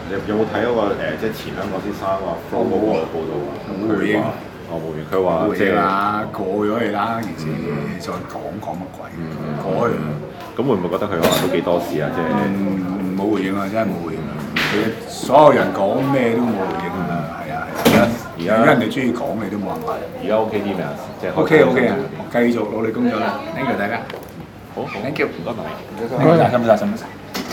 你有冇睇嗰個即係前香港先生話 Flow 嗰個報導啊？ 冇回應啊！ 我冇回應，佢話即係啦，過咗去啦，件事再講乜鬼？過去。 咁會唔會覺得佢可能都幾多事啊？即係冇回應啊！真係冇回應啊！佢所有人講咩都冇回應啊！係啊係啊！而家人哋中意講你都冇辦法。 而家 OK 啲未啊？即係 OK 啊！繼續努力工作啦！Thank you 大家。 好 Thank you 唔該晒。 唔該晒，使唔使？